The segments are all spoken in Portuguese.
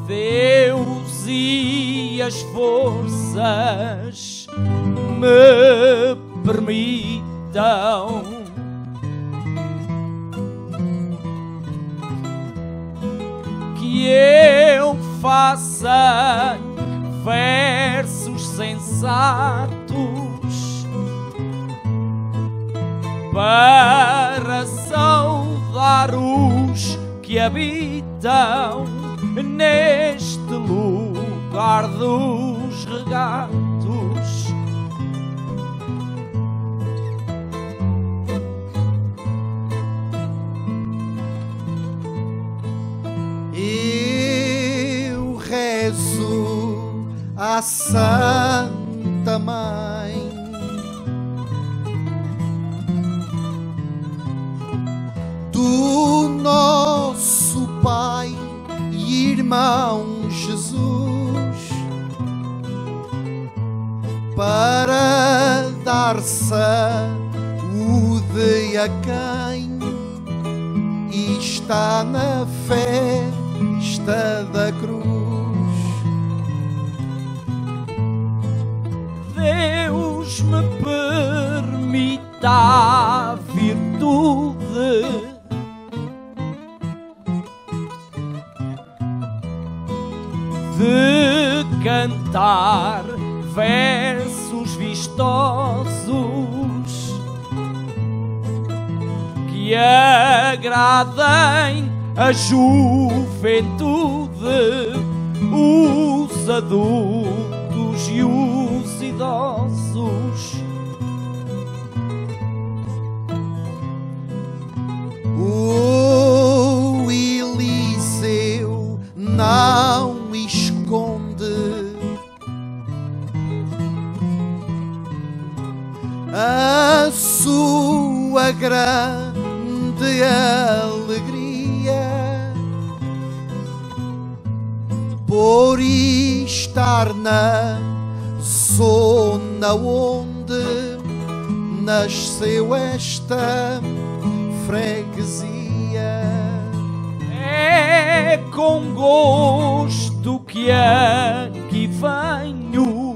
Deus e as forças me permitam que eu faça versos sensatos para saudar os que habitam neste lugar dos regatos. Eu rezo à Santa Mãe do nosso Pai e Irmão Jesus, para dar saúde a quem está na festa da cruz. Deus me permita a virtude de cantar versos vistosos que agradem a juventude, os adultos e os idosos. O Eliseu não esconde a sua grande alegria por estar na zona onde nasceu esta freguesia. É com gosto que aqui venho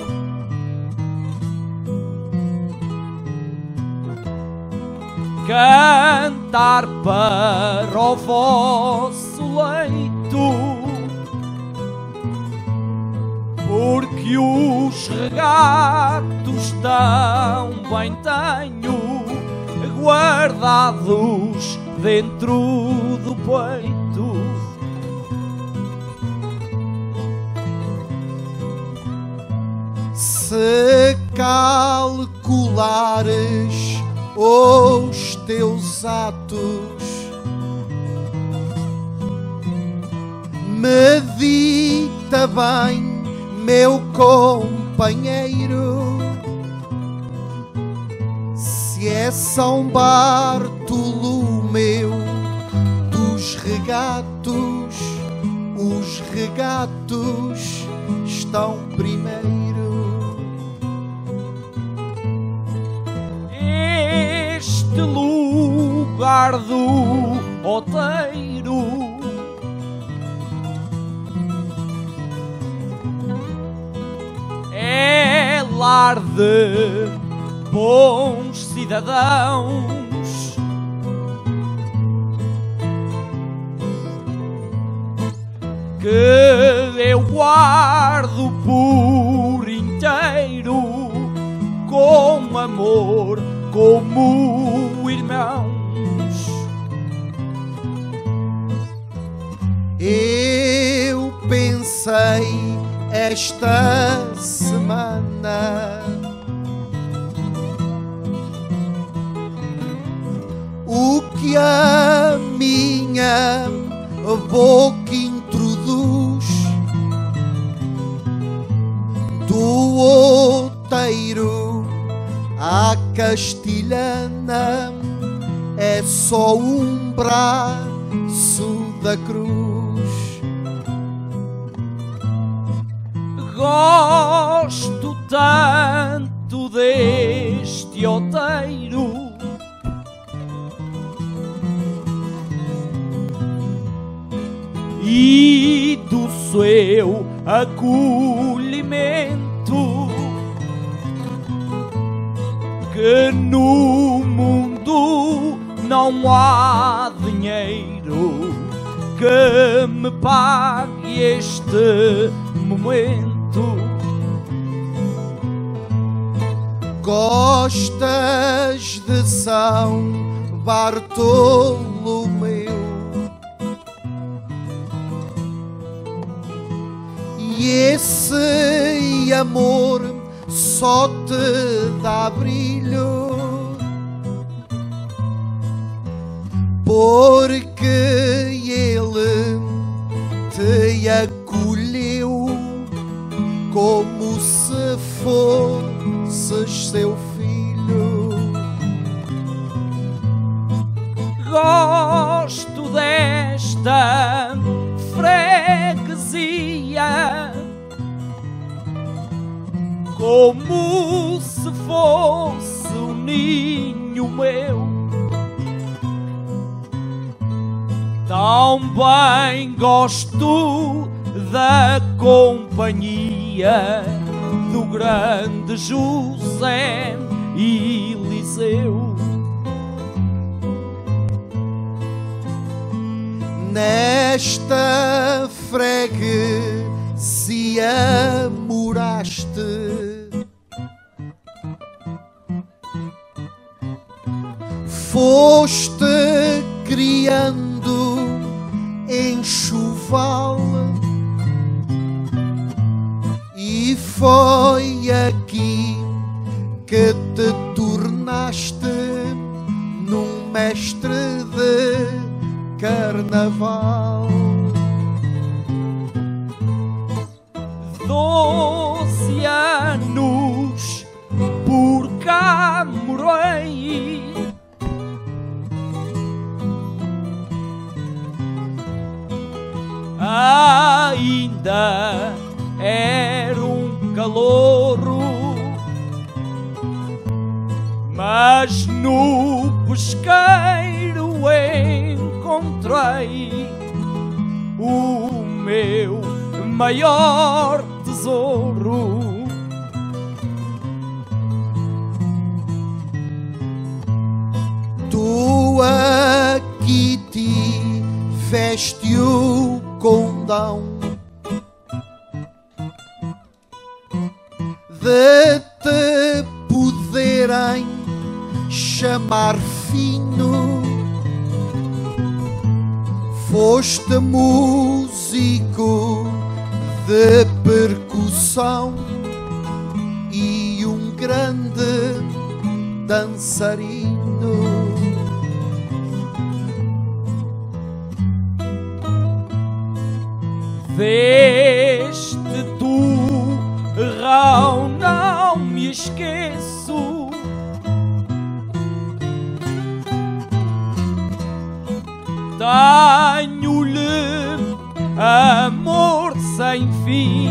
cantar para o vosso leito, porque os regatos tão bem tenho guardados dentro do peito. Se calculares os teus atos, medita bem, meu companheiro, se é São Bartolomeu dos regatos, os regatos estão primeiro. Este lugar do outeiro é lar de bons cidadãos, que eu guardo por inteiro com amor, como irmãos. Eu pensei esta semana o que a minha boca introduz do outeiro à castilhana é só um braço da cruz. Gosto tanto deste outeiro e e do seu acolhimento, que no mundo não há dinheiro que me pague este momento. Gostas de São Bartolomeu e esse amor só te dá brilho, porque ele te acolheu como se fosses seu filho. Gosto desta freguesia como se fosse um ninho meu. Também gosto da companhia do grande José Eliseu. Nesta freguesia moraste, foste criando enxoval, e foi aqui que te tornaste num mestre de carnaval. 12 anos por cá morei, ainda era um calouro, mas no pesqueiro encontrei o meu maior tesouro. Tu aqui tiveste o condão de te poderem chamar fino, foste músico de percussão e um grande dançarino. Deste turrão não me esqueço, tenho-lhe amor sem fim.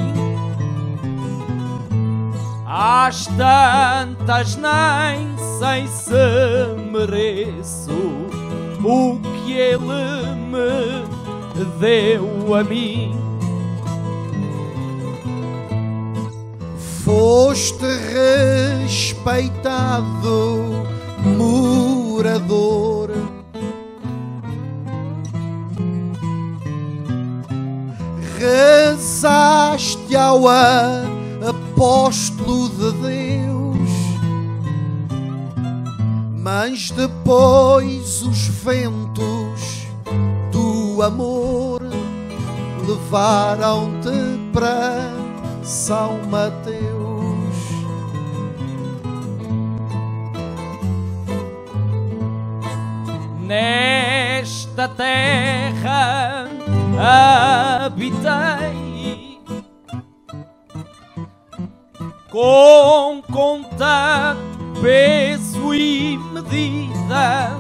Às tantas nem sei se mereço o que ele me deu a mim. Foste respeitado morador, rezaste ao apóstolo de Deus, mas depois os ventos do amor levaram-te para São Mateus. Nesta terra habitei com conta, peso e medida,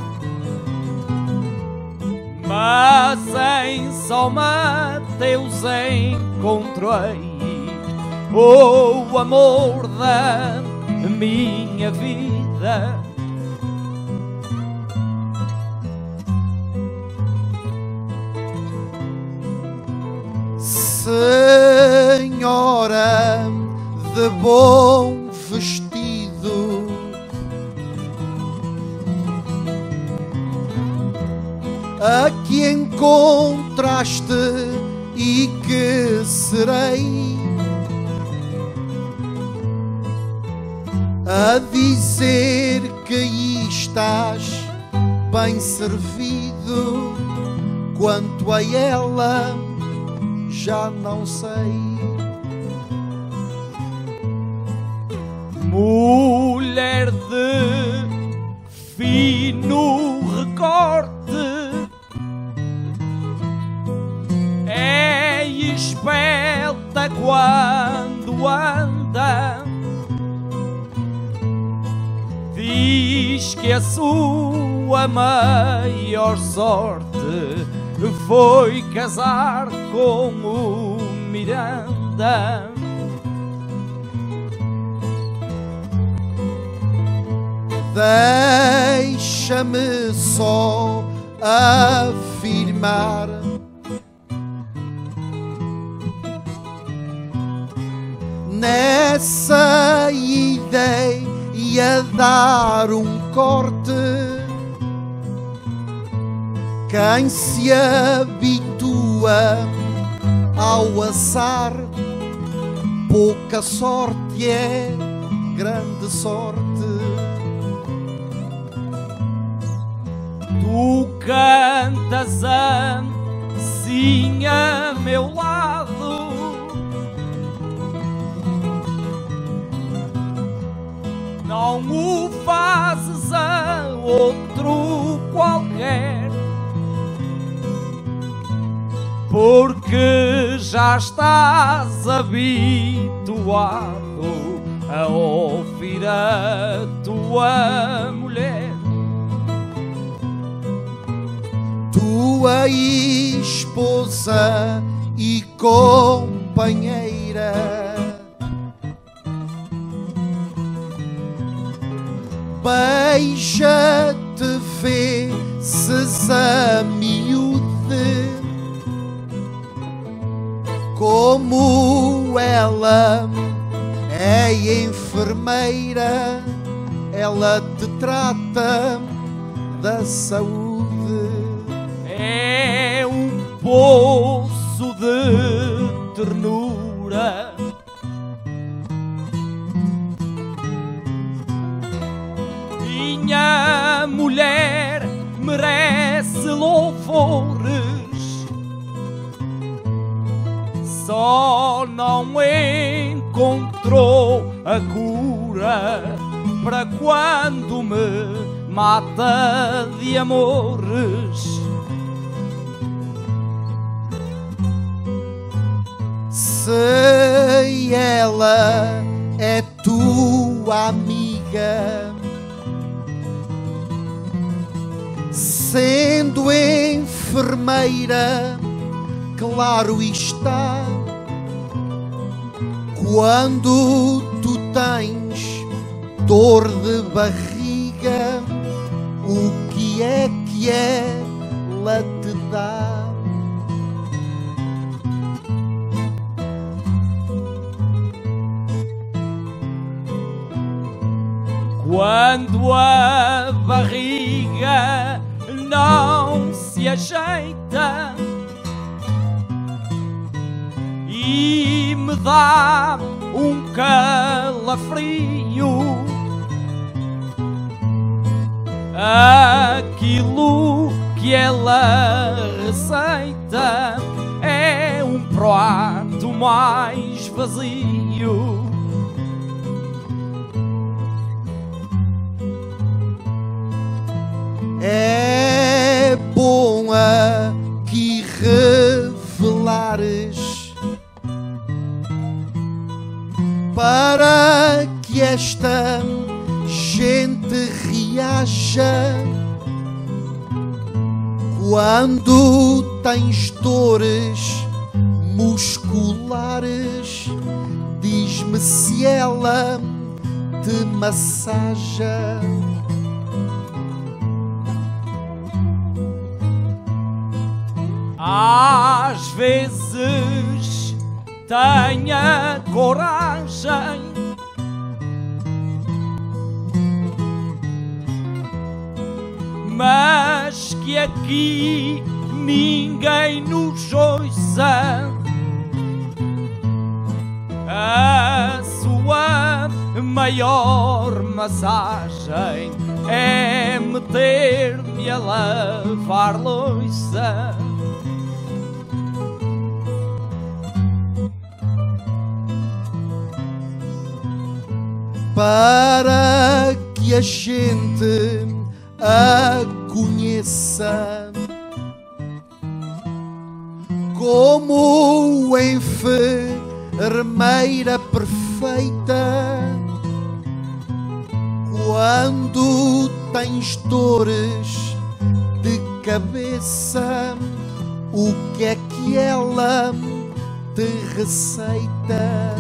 mas em São Mateus encontrei o amor da minha vida. Senhora de bom vestido, a que encontraste e que serei a dizer que aí estás bem servido. Quanto a ela já não sei. Mulher de fino recorte, é esbelta quando anda, diz que a sua maior sorte foi casar com o Miranda. Deixa-me só afirmar nessa ideia, dar um corte. Quem se habitua ao azar, pouca sorte é grande sorte. Tu cantas assim a meu lado, não o fazes a outro qualquer, porque já estás habituado a ouvir a tua mulher. Tua esposa e companheira, beija-te, vê-se a miúde, como ela é enfermeira, ela te trata da saúde. É um poço de ternura, minha mulher merece louvores, só não encontrou a cura para quando me mata de amores. Se ela é tua amiga, sendo enfermeira, claro está, quando tu tens dor de barriga, o que ela te dá? Quando a barriga não se ajeita e me dá um calafrio, aquilo que ela receita é um prato mais vazio. É bom aqui revelares, para que esta gente reaja, quando tens dores musculares, diz-me se ela te massaja. Às vezes tenha coragem, mas que aqui ninguém nos ouça. A sua maior massagem é meter-me a lavar louça. Para que a gente a conheça como enfermeira perfeita. Quando tens dores de cabeça, o que é que ela te receita?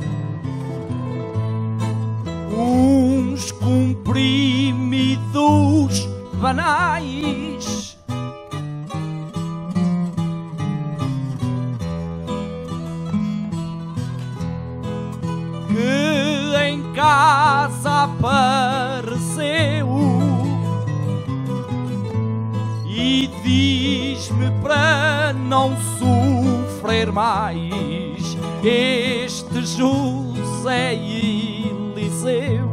Uns comprimidos banais, que em casa apareceu e diz-me para não sofrer mais este José Eliseu.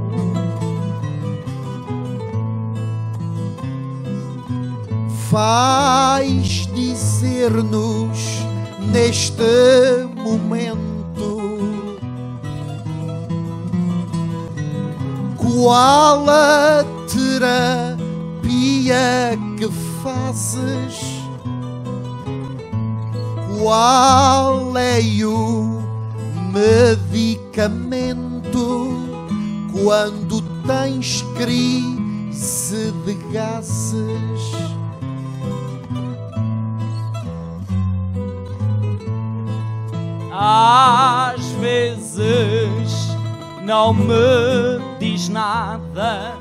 Faz dizer-nos neste momento qual a terapia que fazes, qual é o medicamento quando tens crise de gases. Às vezes não me diz nada,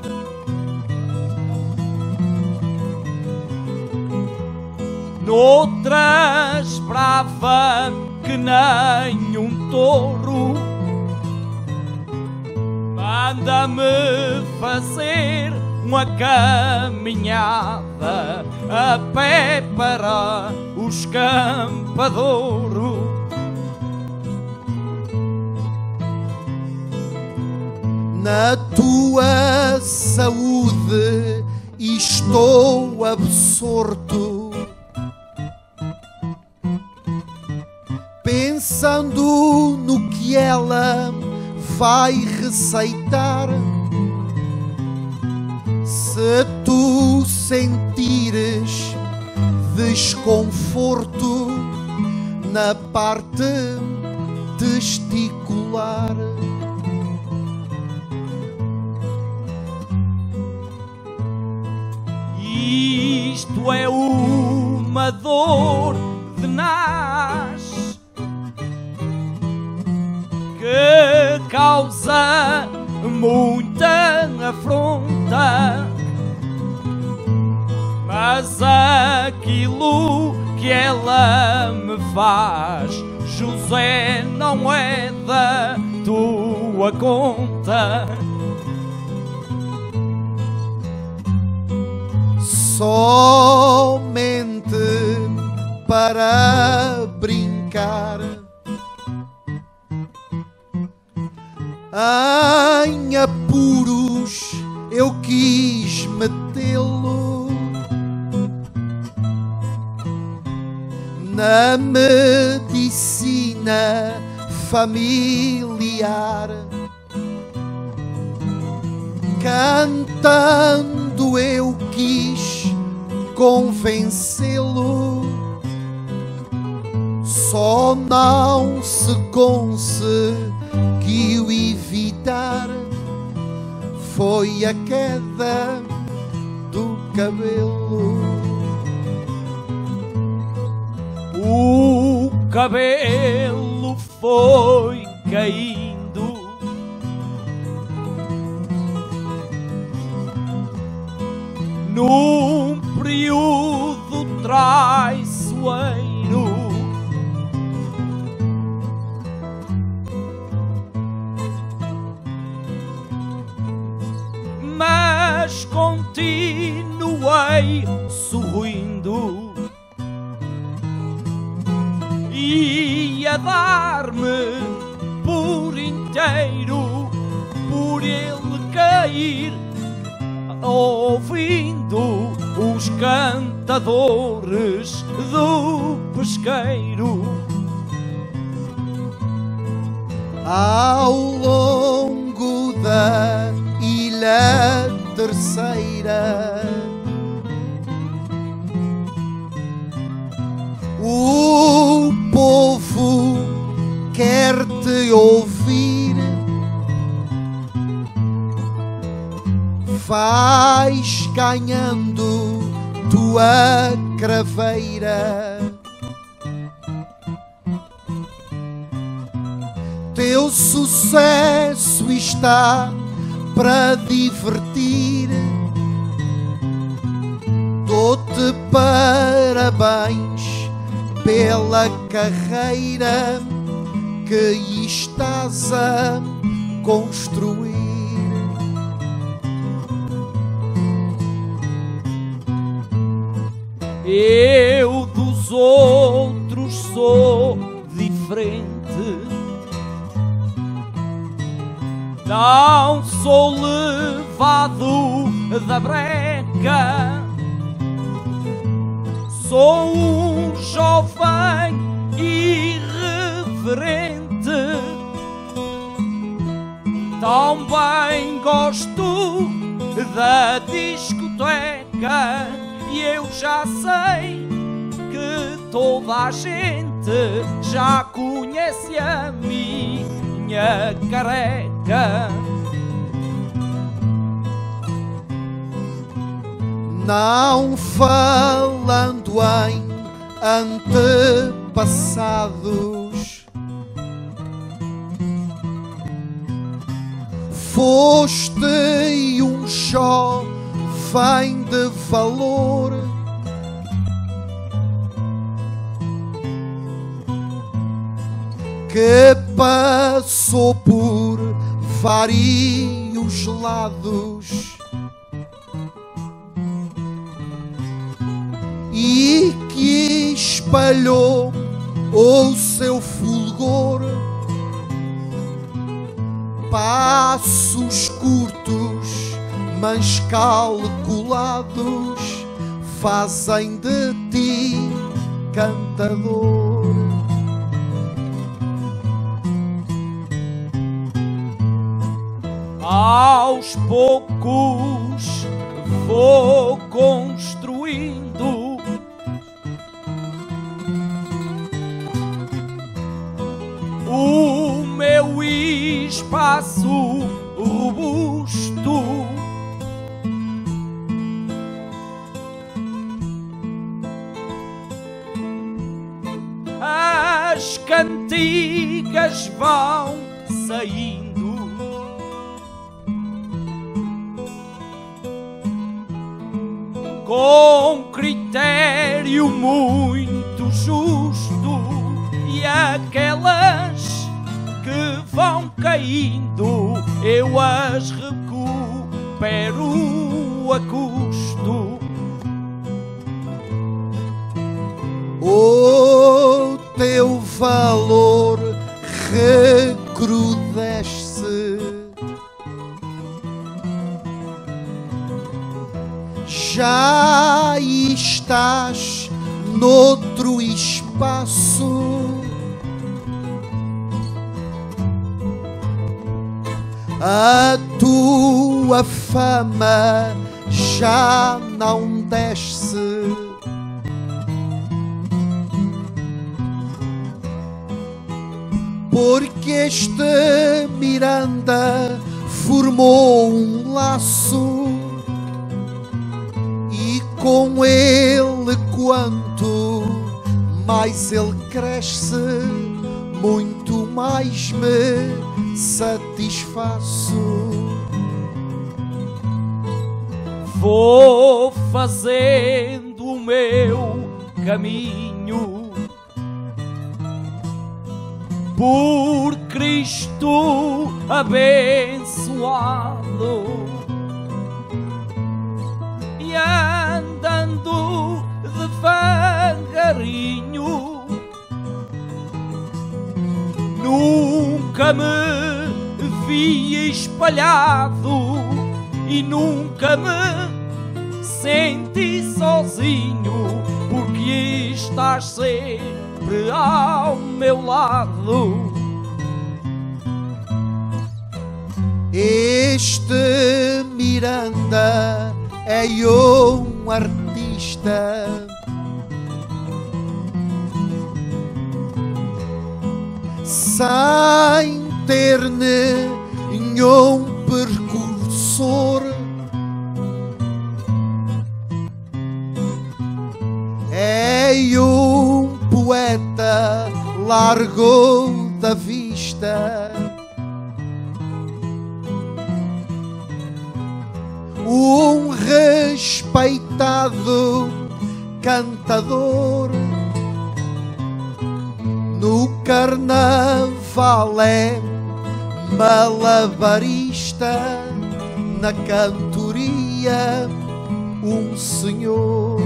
noutras brava que nem um touro, manda-me fazer uma caminhada a pé para os Campadouros. Na tua saúde estou absorto, pensando no que ela vai receitar. Se tu sentires desconforto na parte testicular, isto é uma dor tenaz que causa muita afronta, mas aquilo que ela me faz, José, não é da tua conta. Somente para brincar, em apuros eu quis metê-lo na medicina familiar, cantando eu quis convencê-lo, só não se conseguiu evitar, foi a queda do cabelo. O cabelo foi caindo, num período traiçoeiro, sorrindo e a dar-me por inteiro por ele cair, ouvindo os cantadores do pesqueiro. Ao longo da ilha terceira, o povo quer te ouvir. Vais ganhando tua craveira, teu sucesso está para divertir. Dou-te parabéns pela carreira que estás a construir. Eu dos outros sou diferente, não sou levado da breca, sou um jovem irreverente, também gosto da discoteca. E eu já sei que toda a gente já conhece a minha careca. Não falando em antepassados, foste um jovem de valor, que passou por vários lados e que espalhou o seu fulgor. Passos curtos, mas calculados, fazem de ti cantador. Aos poucos vou construindo o meu espaço robusto, as cantigas vão saindo com critério muito justo, e aquelas que vão caindo eu as recupero a custo. O teu valor recrudesce, já estás noutro espaço. A tua fama já não desce, porque este Miranda formou um laço, e com ele quanto mais ele cresce, muito mais me satisfaço. Vou fazendo o meu caminho por Cristo abençoado, e andando andando devagarinho, nunca me vi espalhado e nunca me senti sozinho, porque estás sempre ao meu lado. Este Miranda é um artista sem ter nenhum precursor. É um poeta largo da vista, um respeitado cantador. No carnaval é malabarista, na cantoria um senhor.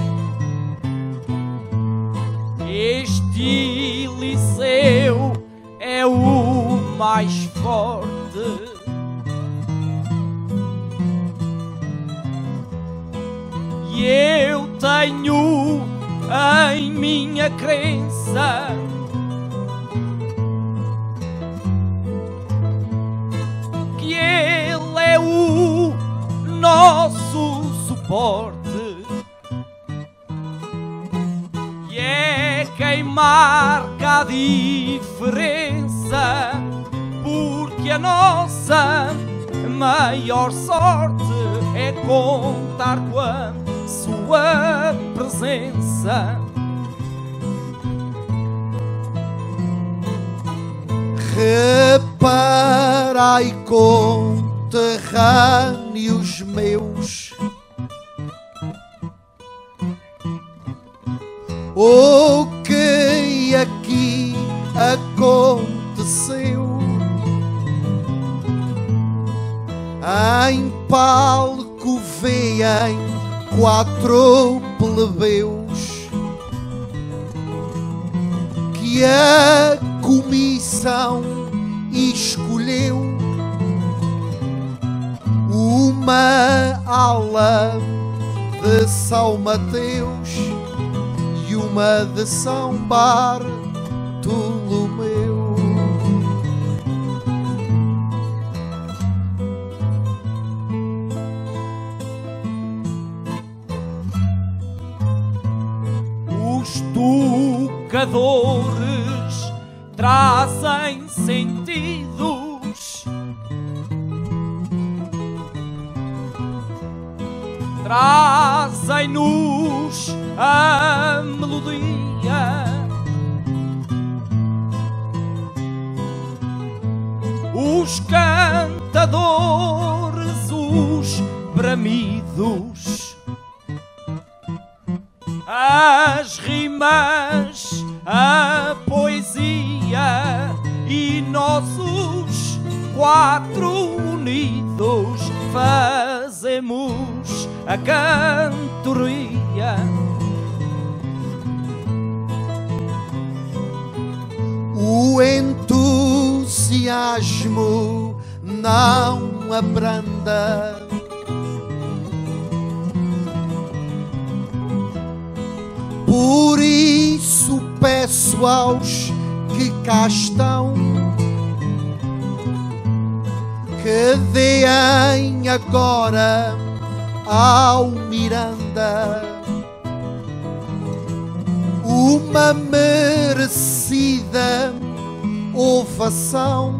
Este liceu é o mais forte, e eu tenho em minha crença que ele é o nosso suporte, e é quem marca a diferença, porque a nossa maior sorte é contar com a sua presença. Reparai, conterrâneos meus, o que aqui aconteceu. Em palco veem 4 plebeus que a comissão escolheu, uma ala de São Mateus e uma de São Bartolomeu. Os tocadores trazem sentidos, trazem-nos a melodia, os cantadores, os bramidos, as rimas, a poesia, e nós os 4 unidos fazemos a cantoria. O entusiasmo não abranda, por isso peço aos que cá estão que deem agora ao Miranda uma merecida ovação,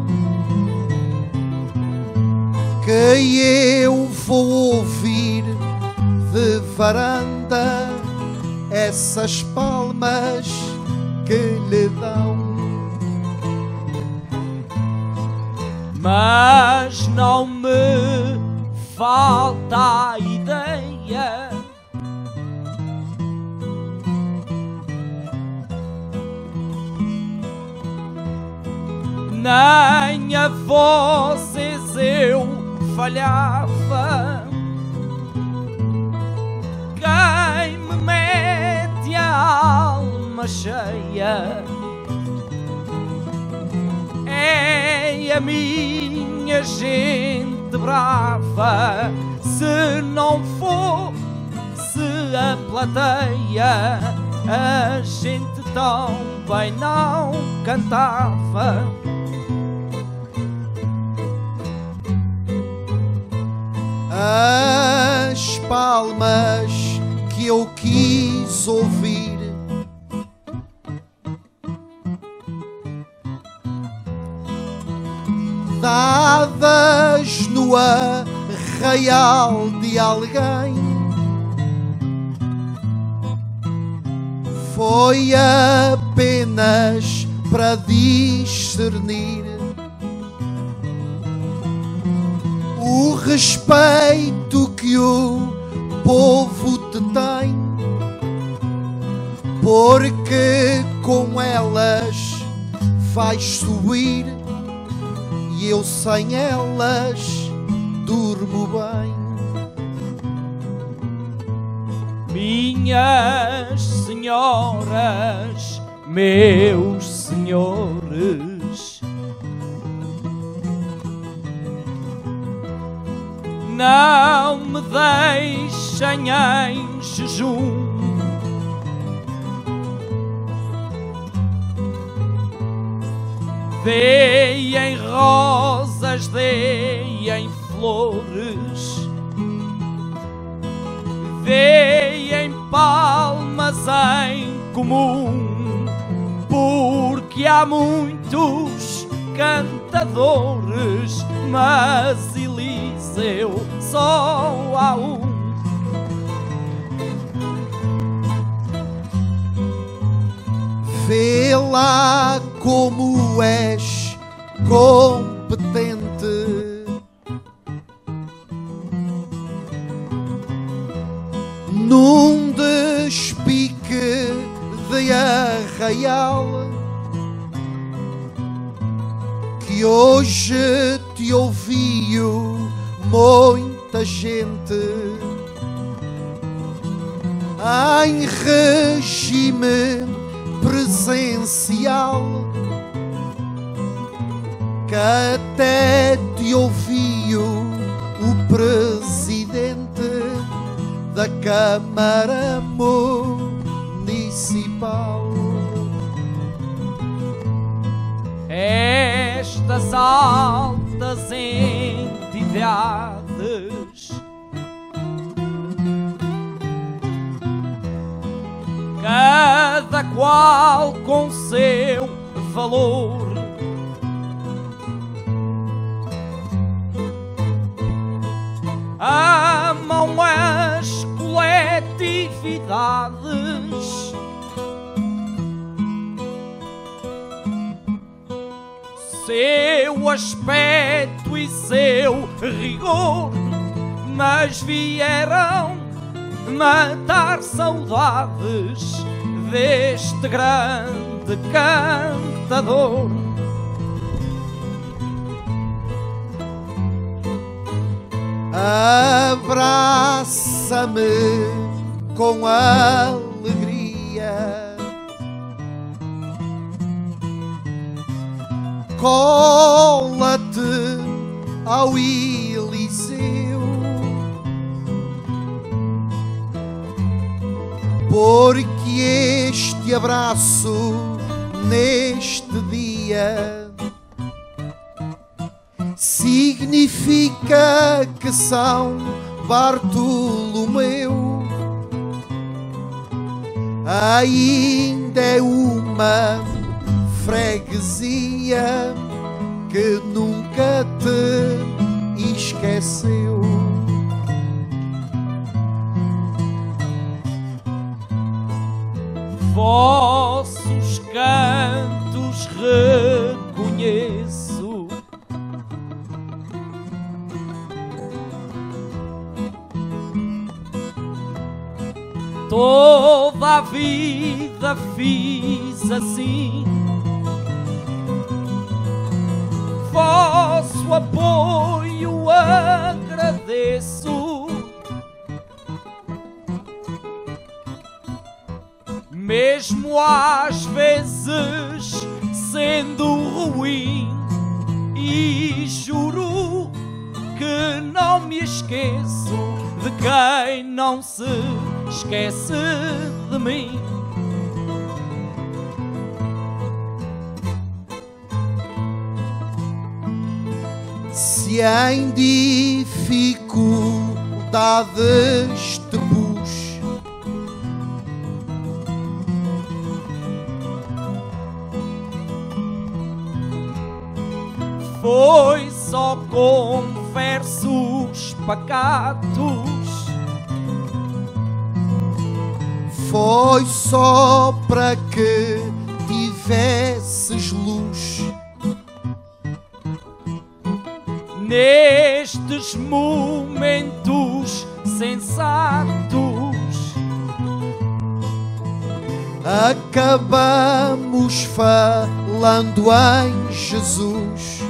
que eu vou ouvir de varanda essas palmas que lhe dão. Mas não me falta a ideia nem a vozes eu falhava. Quem luna cheia. É a minha gente brava, se não fosse a plateia, a gente tão bem não cantava. As palmas que eu quis ouvir dadas no arraial de alguém, foi apenas para discernir o respeito que o povo te tem, porque com elas vais subir e eu sem elas durmo bem. Minhas senhoras, meus senhores, não me deixem em jejum. Deem rosas, deem flores, deem palmas em comum, porque há muitos cantadores, mas Eliseu só há um. Vê lá como és competente, num despique de arraial, que hoje te ouviu muita gente em regime presencial, que até te ouviu o presidente da Câmara Municipal. Estas altas entidades cada qual com seu valor, amam as coletividades, seu aspecto e seu rigor, mas vieram matar saudades deste grande cantador. Abraça-me com alegria, cola-te ao Eliseu, porque este abraço neste dia significa que São Bartolomeu ainda é uma freguesia que nunca te esqueceu. Vossos cantos reconheço, toda a vida fiz assim, vosso apoio agradeço. mesmo às vezes sendo ruim, e juro que não me esqueço de quem não se esquece de mim. Se em dificuldades te pus, foi só com versos pacatos, foi só para que tivesses luz. Nestes momentos sensatos, acabamos falando em Jesus.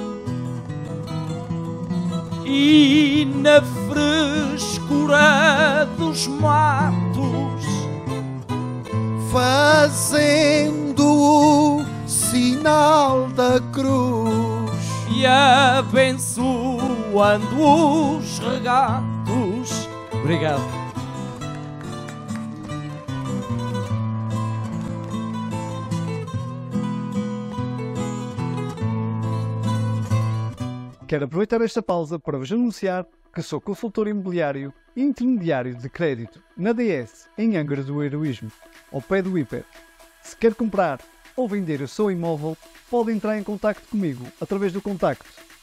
e na frescura dos matos, fazendo o sinal da cruz e abençoando os regatos. Obrigado. Quero aproveitar esta pausa para vos anunciar que sou consultor imobiliário e intermediário de crédito na DS, em Angra do Heroísmo, ao pé do Hiper. Se quer comprar ou vender o seu imóvel, pode entrar em contacto comigo através do contacto